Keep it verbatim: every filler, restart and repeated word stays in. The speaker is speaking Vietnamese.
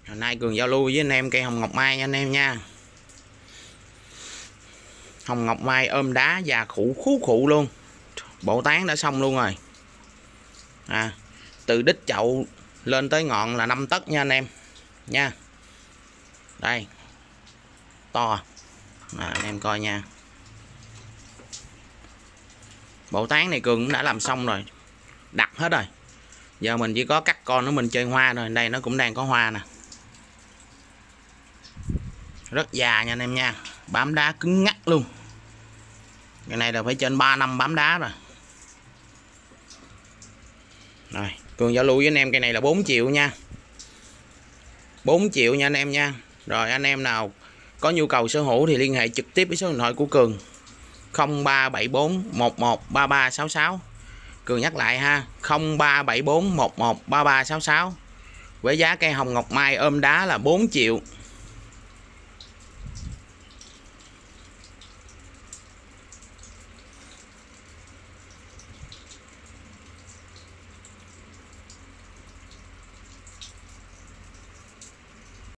Hồi nay Cường giao lưu với anh em cây hồng ngọc mai nha anh em nha. Hồng ngọc mai ôm đá và khủ khú khụ luôn. Bộ tán đã xong luôn rồi. À, từ đít chậu lên tới ngọn là năm tấc nha anh em nha. Đây. To. À, anh em coi nha. Bộ tán này Cường cũng đã làm xong rồi. Đặt hết rồi. Giờ mình chỉ có cắt con nó mình chơi hoa thôi. Đây nó cũng đang có hoa nè. Rất già nha anh em nha. Bám đá cứng ngắt luôn. Cái này là phải trên ba năm bám đá rồi. Rồi, Cường giao lưu với anh em cây này là bốn triệu nha. bốn triệu nha anh em nha. Rồi anh em nào có nhu cầu sở hữu thì liên hệ trực tiếp với số điện thoại của Cường không ba bảy bốn một một ba ba sáu sáu. Cường nhắc lại ha, không ba bảy bốn một một ba ba sáu sáu. Với giá cây hồng ngọc mai ôm đá là bốn triệu.